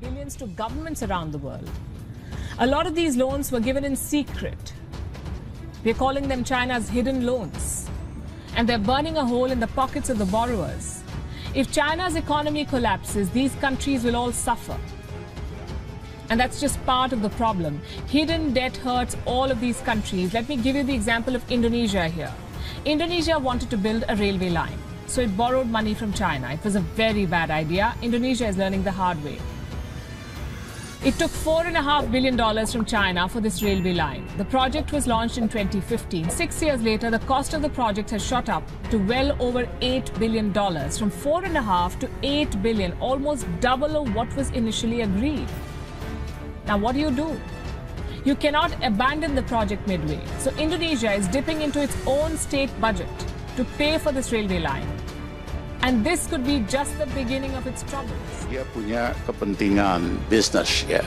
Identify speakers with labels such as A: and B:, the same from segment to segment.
A: billions to governments around the world. A lot of these loans were given in secret. We're calling them China's hidden loans. And they're burning a hole in the pockets of the borrowers. If China's economy collapses, these countries will all suffer. And that's just part of the problem. Hidden debt hurts all of these countries. Let me give you the example of Indonesia here. Indonesia wanted to build a railway line, so it borrowed money from China. It was a very bad idea. Indonesia is learning the hard way. It took $4.5 billion from China for this railway line. The project was launched in 2015. 6 years later, the cost of the project has shot up to well over $8 billion, from $4.5 to $8 billion, almost double of what was initially agreed. Now, what do? You cannot abandon the project midway. So Indonesia is dipping into its own state budget to pay for this railway line. And this could be just the beginning of its troubles.
B: Dia punya kepentingan bisnis ya,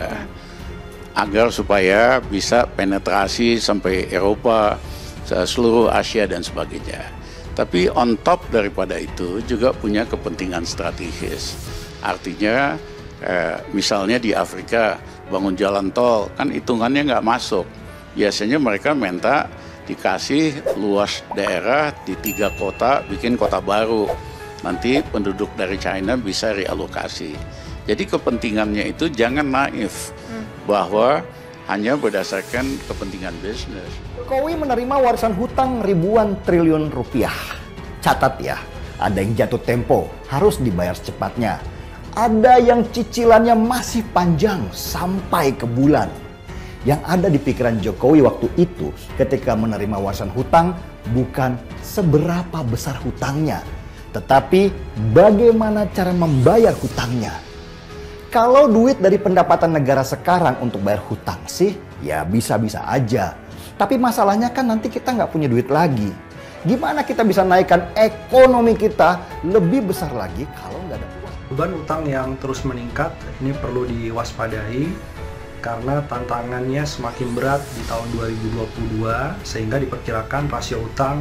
B: agar supaya bisa penetrasi sampai Eropa, seluruh Asia dan sebagainya. Tapi on top daripada itu juga punya kepentingan strategis. Artinya misalnya di Afrika bangun jalan tol, kan hitungannya nggak masuk. Biasanya mereka minta dikasih luas daerah di 3 kota, bikin kota baru. Nanti penduduk dari China bisa realokasi. Jadi kepentingannya itu jangan naif bahwa hanya berdasarkan kepentingan bisnis.
C: Jokowi menerima warisan hutang ribuan triliun rupiah. Catat ya, ada yang jatuh tempo, harus dibayar secepatnya. Ada yang cicilannya masih panjang sampai ke bulan. Yang ada di pikiran Jokowi waktu itu ketika menerima warisan hutang bukan seberapa besar hutangnya, tetapi bagaimana cara membayar hutangnya. Kalau duit dari pendapatan negara sekarang untuk bayar hutang sih, ya bisa-bisa aja. Tapi masalahnya kan nanti kita nggak punya duit lagi. Gimana kita bisa naikkan ekonomi kita lebih besar lagi kalau nggak ada uang?
D: Beban utang yang terus meningkat ini perlu diwaspadai karena tantangannya semakin berat di tahun 2022 sehingga diperkirakan rasio utang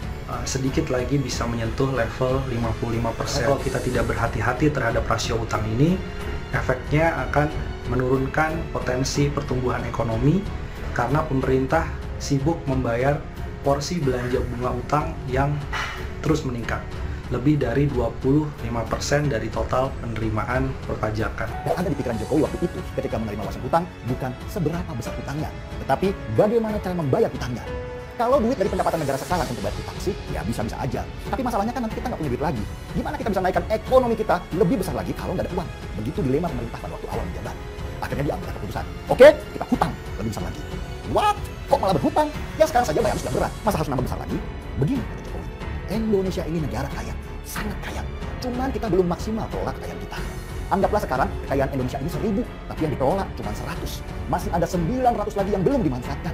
D: sedikit lagi bisa menyentuh level 55%. Kalau kita tidak berhati-hati terhadap rasio utang ini, efeknya akan menurunkan potensi pertumbuhan ekonomi karena pemerintah sibuk membayar porsi belanja bunga utang yang terus meningkat. Lebih dari 25% dari total penerimaan perpajakan.
C: Yang ada di pikiran Jokowi waktu itu ketika menerima warisan hutang bukan seberapa besar hutangnya, tetapi bagaimana cara membayar hutangnya. Kalau duit dari pendapatan negara sekarang untuk bayar hutang sih, ya bisa-bisa aja. Tapi masalahnya kan nanti kita nggak punya duit lagi. Gimana kita bisa naikkan ekonomi kita lebih besar lagi kalau nggak ada uang? Begitu dilema pemerintah pada waktu awal menjabat. Akhirnya diambil keputusan. Oke, kita hutang lebih besar lagi. What? Kok malah berhutang? Ya sekarang saja bayar sudah berat. Masa harus nambah besar lagi? Begini kata Jokowi. Indonesia ini negara kaya, sangat kaya. Cuman kita belum maksimal kelola kekayaan kita. Anggaplah sekarang kekayaan Indonesia ini 1000, tapi yang dikelola cuma 100. Masih ada 900 lagi yang belum dimanfaatkan.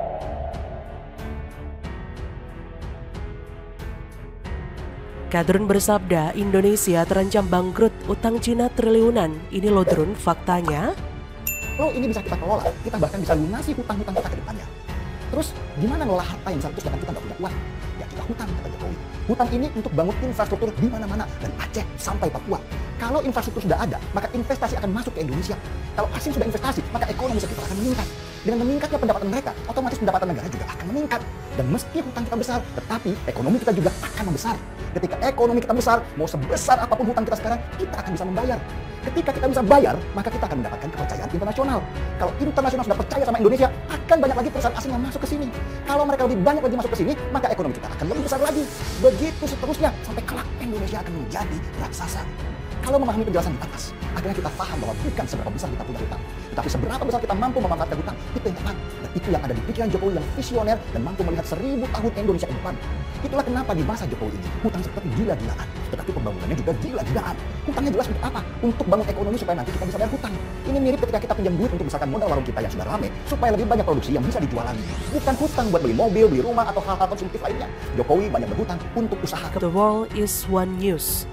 E: Kadrun bersabda Indonesia terancam bangkrut, utang Cina triliunan. Ini loh Drun, faktanya.
C: Kalau ini bisa kita kelola, kita bahkan bisa lunasi hutang-hutang kita ke depannya. Terus gimana ngelola harta yang besar itu sedangkan kita nggak punya uang? Ya kita hutang, kata Jokowi. Hutang ini untuk bangun infrastruktur di mana-mana, dari Aceh sampai Papua. Kalau infrastruktur sudah ada, maka investasi akan masuk ke Indonesia. Kalau asing sudah investasi, maka ekonomi sekitar akan meningkat. Dengan meningkatnya pendapatan mereka, otomatis pendapatan negara juga akan meningkat. Dan meski hutang kita besar, tetapi ekonomi kita juga akan membesar. Ketika ekonomi kita besar, mau sebesar apapun hutang kita sekarang, kita akan bisa membayar. Ketika kita bisa bayar, maka kita akan mendapatkan kepercayaan internasional. Kalau internasional sudah percaya sama Indonesia, akan banyak lagi perusahaan asing yang masuk ke sini. Kalau mereka lebih banyak lagi masuk ke sini, maka ekonomi kita akan lebih besar lagi. Begitu seterusnya, sampai kelak Indonesia akan menjadi raksasa. Kalau memahami penjelasan di atas, akhirnya kita paham bahwa bukan seberapa besar kita punya hutang, tetapi seberapa besar kita mampu memanfaatkan hutang, itu yang tepat. Dan itu yang ada di pikiran Jokowi yang visioner dan mampu melihat 1000 tahun Indonesia ke depan. Itulah kenapa di masa Jokowi ini, hutang seperti gila-gilaan, tetapi pembangunannya juga gila-gilaan. Hutangnya jelas untuk apa? Untuk bangun ekonomi supaya nanti kita bisa bayar hutang. Ini mirip ketika kita pinjam duit untuk misalkan modal warung kita yang sudah rame, supaya lebih banyak produksi yang bisa dijual lagi. Bukan hutang buat beli mobil, beli rumah, atau hal-hal konsumtif lainnya. Jokowi banyak berhutang untuk usaha.
E: The Wall is One News,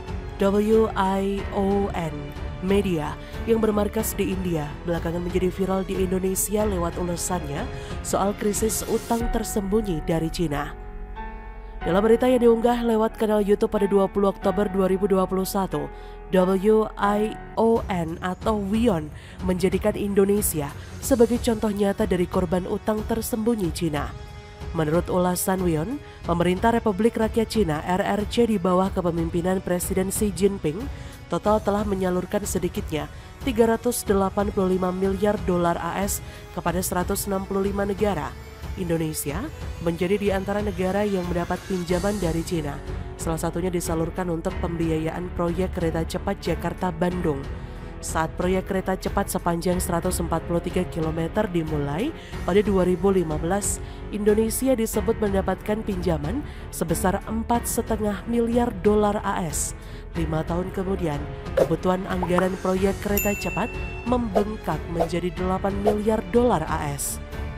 E: WION Media yang bermarkas di India belakangan menjadi viral di Indonesia lewat ulasannya soal krisis utang tersembunyi dari Cina. Dalam berita yang diunggah lewat kanal YouTube pada 20 Oktober 2021, WION atau WION menjadikan Indonesia sebagai contoh nyata dari korban utang tersembunyi Cina. Menurut ulasan WION, pemerintah Republik Rakyat Cina (RRC) di bawah kepemimpinan Presiden Xi Jinping total telah menyalurkan sedikitnya 385 miliar dolar AS kepada 165 negara. Indonesia menjadi di antara negara yang mendapat pinjaman dari Cina. Salah satunya disalurkan untuk pembiayaan proyek kereta cepat Jakarta-Bandung. Saat proyek kereta cepat sepanjang 143 km dimulai pada 2015, Indonesia disebut mendapatkan pinjaman sebesar 4,5 miliar dolar AS. 5 tahun kemudian, kebutuhan anggaran proyek kereta cepat membengkak menjadi 8 miliar dolar AS.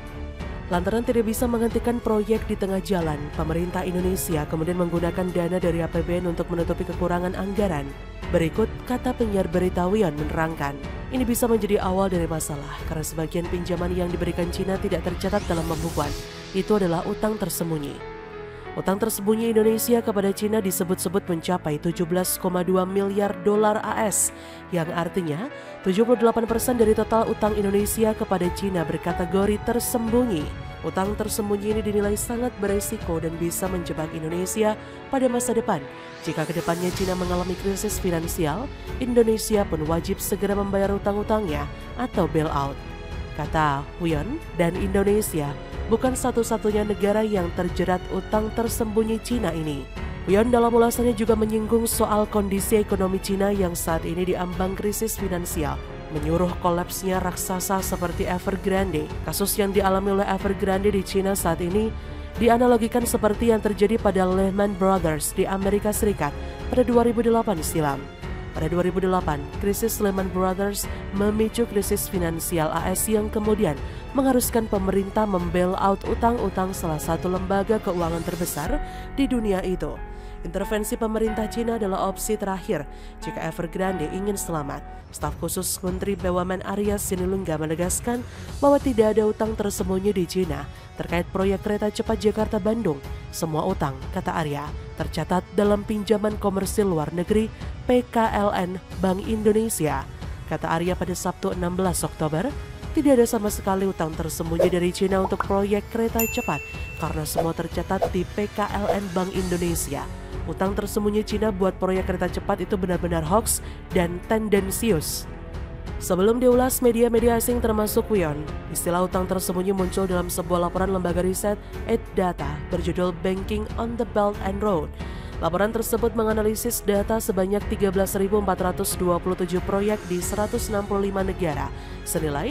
E: Lantaran tidak bisa menghentikan proyek di tengah jalan, pemerintah Indonesia kemudian menggunakan dana dari APBN untuk menutupi kekurangan anggaran. Berikut kata penyiar berita WION menerangkan, ini bisa menjadi awal dari masalah karena sebagian pinjaman yang diberikan Cina tidak tercatat dalam pembukuan. Itu adalah utang tersembunyi. Utang tersembunyi Indonesia kepada Cina disebut-sebut mencapai 17,2 miliar dolar AS, yang artinya 78% dari total utang Indonesia kepada Cina berkategori tersembunyi. Utang tersembunyi ini dinilai sangat beresiko dan bisa menjebak Indonesia pada masa depan. Jika kedepannya Cina mengalami krisis finansial, Indonesia pun wajib segera membayar utang-utangnya atau bailout. Kata WION, dan Indonesia bukan satu-satunya negara yang terjerat utang tersembunyi Cina ini. WION dalam ulasannya juga menyinggung soal kondisi ekonomi Cina yang saat ini diambang krisis finansial, menyuruh kolapsnya raksasa seperti Evergrande. Kasus yang dialami oleh Evergrande di Cina saat ini dianalogikan seperti yang terjadi pada Lehman Brothers di Amerika Serikat pada 2008 silam. Pada 2008, krisis Lehman Brothers memicu krisis finansial AS yang kemudian mengharuskan pemerintah membailout utang-utang salah satu lembaga keuangan terbesar di dunia itu. Intervensi pemerintah Cina adalah opsi terakhir jika Evergrande ingin selamat. Staf khusus Menteri BUMN Arya Sinulinga menegaskan bahwa tidak ada utang tersembunyi di Cina terkait proyek kereta cepat Jakarta-Bandung. Semua utang, kata Arya, tercatat dalam pinjaman komersil luar negeri PKLN Bank Indonesia. Kata Arya pada Sabtu 16 Oktober, tidak ada sama sekali utang tersembunyi dari Cina untuk proyek kereta cepat karena semua tercatat di PKLN Bank Indonesia. Utang tersembunyi Cina buat proyek kereta cepat itu benar-benar hoax dan tendensius. Sebelum diulas media-media asing termasuk WION, istilah utang tersembunyi muncul dalam sebuah laporan lembaga riset EDData berjudul Banking on the Belt and Road. Laporan tersebut menganalisis data sebanyak 13.427 proyek di 165 negara senilai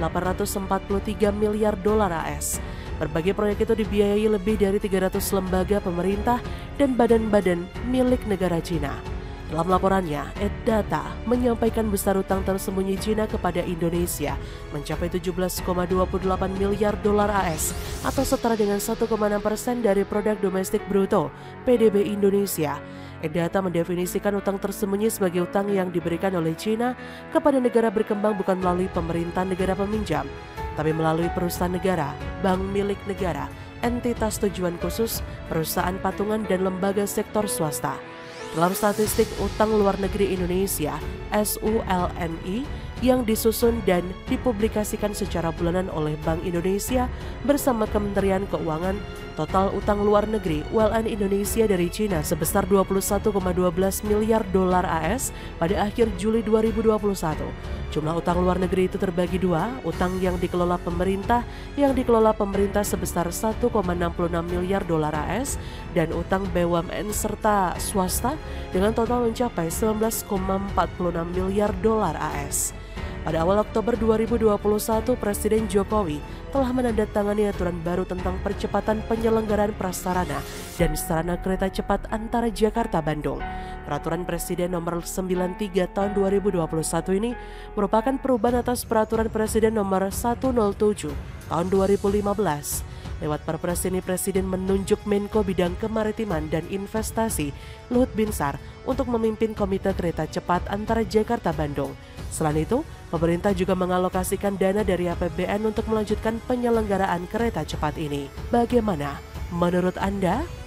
E: 843 miliar dolar AS. Berbagai proyek itu dibiayai lebih dari 300 lembaga pemerintah dan badan-badan milik negara Cina. Dalam laporannya, EDData menyampaikan besar utang tersembunyi Cina kepada Indonesia mencapai 17,28 miliar dolar AS atau setara dengan 1,6% dari produk domestik bruto PDB Indonesia. EDData mendefinisikan utang tersembunyi sebagai utang yang diberikan oleh Cina kepada negara berkembang bukan melalui pemerintah negara peminjam, tapi melalui perusahaan negara, bank milik negara, entitas tujuan khusus, perusahaan patungan, dan lembaga sektor swasta. Dalam statistik utang luar negeri Indonesia (SULNI) yang disusun dan dipublikasikan secara bulanan oleh Bank Indonesia bersama Kementerian Keuangan, total utang luar negeri ULN Indonesia dari Cina sebesar 21,12 miliar dolar AS pada akhir Juli 2021. Jumlah utang luar negeri itu terbagi dua, utang yang dikelola pemerintah sebesar 1,66 miliar dolar AS dan utang BUMN serta swasta dengan total mencapai 19,46 miliar dolar AS. Pada awal Oktober 2021, Presiden Jokowi telah menandatangani aturan baru tentang percepatan penyelenggaraan prasarana dan sarana kereta cepat antara Jakarta-Bandung. Peraturan Presiden nomor 93 tahun 2021 ini merupakan perubahan atas Peraturan Presiden nomor 107 tahun 2015. Lewat Perpres ini, Presiden menunjuk Menko Bidang Kemaritiman dan Investasi Luhut Binsar untuk memimpin Komite Kereta Cepat antara Jakarta-Bandung. Selain itu, pemerintah juga mengalokasikan dana dari APBN untuk melanjutkan penyelenggaraan kereta cepat ini. Bagaimana menurut Anda?